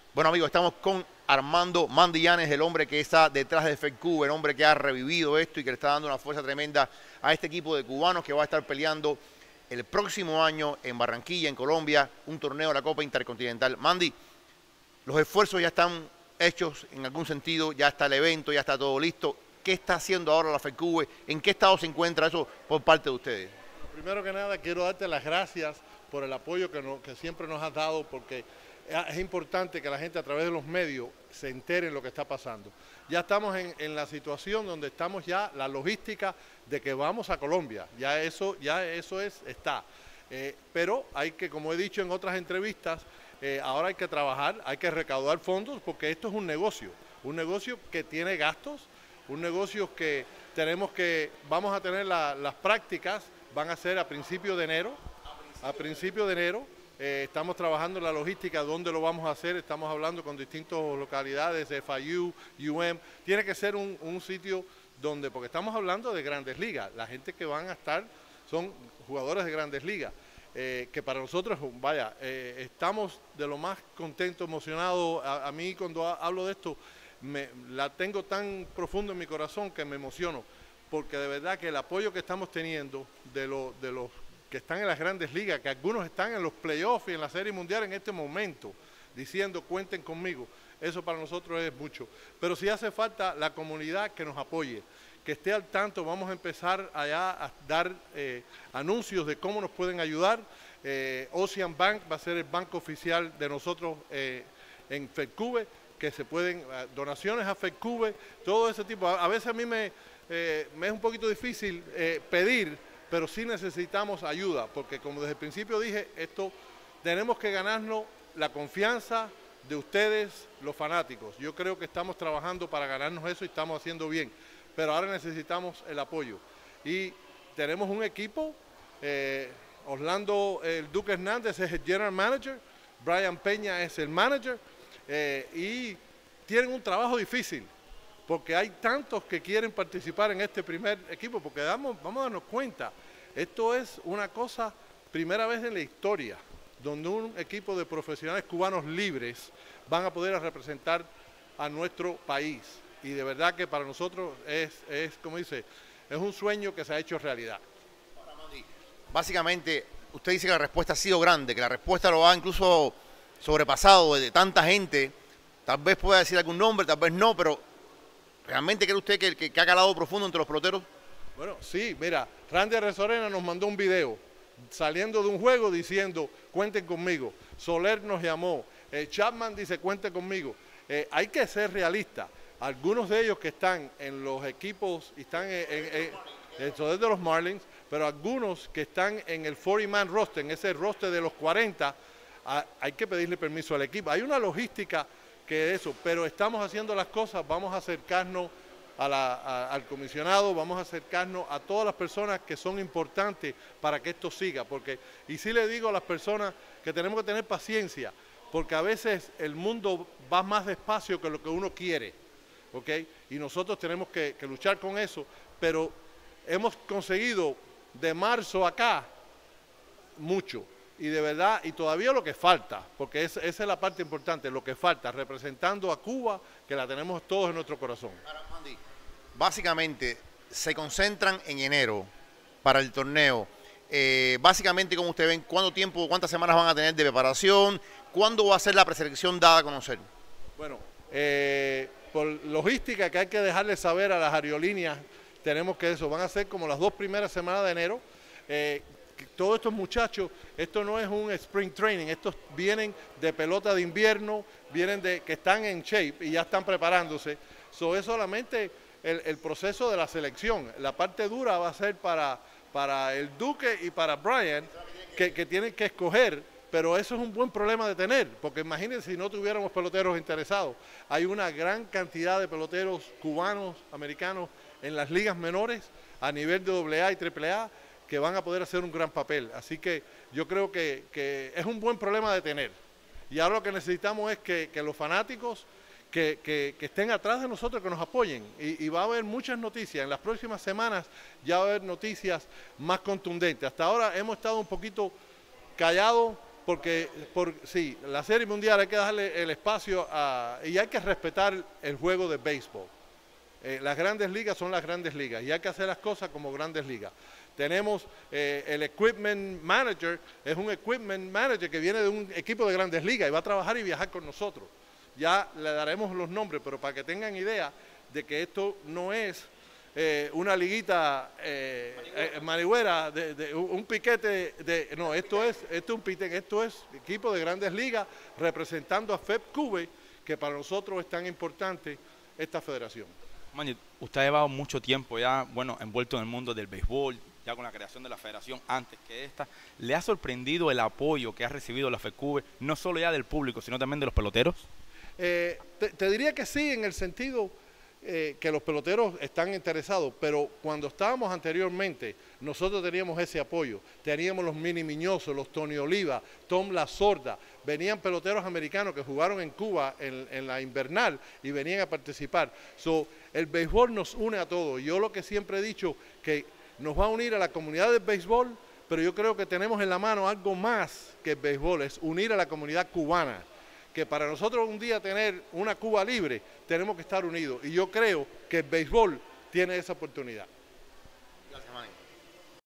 Bueno, amigos, estamos con Armando Mandillanes, el hombre que está detrás de FedCube, el hombre que ha revivido esto y que le está dando una fuerza tremenda a este equipo de cubanos que va a estar peleando el próximo año en Barranquilla, en Colombia, un torneo de la Copa Intercontinental. Mandy, los esfuerzos ya están hechos en algún sentido, ya está el evento, ya está todo listo. ¿Qué está haciendo ahora la FedCube? ¿En qué estado se encuentra eso por parte de ustedes? Primero que nada, quiero darte las gracias por el apoyo que siempre nos has dado, porque es importante que la gente a través de los medios se entere en lo que está pasando. Ya estamos en la situación donde estamos ya, la logística de que vamos a Colombia, ya eso está. Pero hay que, como he dicho en otras entrevistas, ahora hay que trabajar, hay que recaudar fondos, porque esto es un negocio que tiene gastos, un negocio que vamos a tener las prácticas, van a ser a principios de enero. Estamos trabajando en la logística, dónde lo vamos a hacer, estamos hablando con distintas localidades, FIU, tiene que ser un sitio donde, porque estamos hablando de grandes ligas, la gente que van a estar son jugadores de grandes ligas, que para nosotros, vaya, estamos de lo más contentos, emocionados. A mí cuando hablo de esto, la tengo tan profundo en mi corazón que me emociono, porque de verdad que el apoyo que estamos teniendo de los que están en las grandes ligas, que algunos están en los playoffs y en la Serie Mundial en este momento, diciendo cuenten conmigo, eso para nosotros es mucho. Pero si hace falta la comunidad que nos apoye, que esté al tanto, vamos a empezar allá a dar anuncios de cómo nos pueden ayudar. Ocean Bank va a ser el banco oficial de nosotros en FedCube, que se pueden, donaciones a FedCube, todo ese tipo. A veces a mí me es un poquito difícil pedir, pero sí necesitamos ayuda, porque como desde el principio dije, esto tenemos que ganarnos la confianza de ustedes, los fanáticos. Yo creo que estamos trabajando para ganarnos eso y estamos haciendo bien, pero ahora necesitamos el apoyo. Y tenemos un equipo, Orlando, el Duque Hernández es el general manager, Brian Peña es el manager, y tienen un trabajo difícil, porque hay tantos que quieren participar en este primer equipo, porque vamos a darnos cuenta, esto es una cosa, primera vez en la historia, donde un equipo de profesionales cubanos libres van a poder representar a nuestro país. Y de verdad que para nosotros es como dice, es un sueño que se ha hecho realidad. Ahora, Mandy, básicamente, usted dice que la respuesta ha sido grande, que la respuesta lo ha incluso sobrepasado de tanta gente. Tal vez pueda decir algún nombre, tal vez no, pero ¿realmente cree usted que ha calado profundo entre los peloteros? Bueno, sí, mira, Randy Resorena nos mandó un video saliendo de un juego diciendo, cuenten conmigo. Soler nos llamó, Chapman dice, cuenten conmigo. Hay que ser realistas. Algunos de ellos que están en los equipos, están eso es de los Marlins, pero algunos que están en el 40-man roster, en ese roster de los 40, hay que pedirle permiso al equipo. Hay una logística que eso, pero estamos haciendo las cosas, vamos a acercarnos al comisionado, vamos a acercarnos a todas las personas que son importantes para que esto siga, y sí le digo a las personas que tenemos que tener paciencia, porque a veces el mundo va más despacio que lo que uno quiere, ¿ok? Y nosotros tenemos que luchar con eso, pero hemos conseguido de marzo acá mucho. Y de verdad, y todavía lo que falta, porque esa es la parte importante, lo que falta, representando a Cuba, que la tenemos todos en nuestro corazón. Ahora, Mandy, básicamente, se concentran en enero para el torneo. Básicamente, como ustedes ven, ¿cuánto tiempo, cuántas semanas van a tener de preparación? ¿Cuándo va a ser la preselección dada a conocer? Bueno, por logística que hay que dejarle saber a las aerolíneas, tenemos que eso, van a ser como las 2 primeras semanas de enero. Todos estos muchachos, esto no es un spring training, estos vienen de pelota de invierno, vienen que están en shape y ya están preparándose. So, es solamente el proceso de la selección. La parte dura va a ser para el Duque y para Brian, que tienen que escoger, pero eso es un buen problema de tener, porque imagínense si no tuviéramos peloteros interesados. Hay una gran cantidad de peloteros cubanos, americanos, en las ligas menores, a nivel de AA y AAA, que van a poder hacer un gran papel. Así que yo creo que es un buen problema de tener. Y ahora lo que necesitamos es que los fanáticos que estén atrás de nosotros, que nos apoyen. Y va a haber muchas noticias. En las próximas semanas ya va a haber noticias más contundentes. Hasta ahora hemos estado un poquito callados Porque, sí, la Serie Mundial hay que darle el espacio y hay que respetar el juego de béisbol. Las grandes ligas son las grandes ligas y hay que hacer las cosas como grandes ligas. Tenemos el Equipment Manager, es un Equipment Manager que viene de un equipo de grandes ligas y va a trabajar y viajar con nosotros. Ya le daremos los nombres, pero para que tengan idea de que esto no es una liguita marihuera, un piquete no, esto es un piquete, esto es equipo de grandes ligas representando a FEPCUBE, que para nosotros es tan importante esta federación. Manny, usted ha llevado mucho tiempo ya, bueno, envuelto en el mundo del béisbol, ya con la creación de la federación antes que esta. ¿Le ha sorprendido el apoyo que ha recibido la FEPCUBE, no solo ya del público, sino también de los peloteros? Te diría que sí, en el sentido que los peloteros están interesados, pero cuando estábamos anteriormente, nosotros teníamos ese apoyo. Teníamos los Mini Miñosos, los Tony Oliva, Tom La Sorda. Venían peloteros americanos que jugaron en Cuba en la invernal y venían a participar. El béisbol nos une a todos. Yo lo que siempre he dicho, que nos va a unir a la comunidad del béisbol, pero yo creo que tenemos en la mano algo más que el béisbol, es unir a la comunidad cubana. Que para nosotros un día tener una Cuba libre, tenemos que estar unidos. Y yo creo que el béisbol tiene esa oportunidad. Gracias, Manny.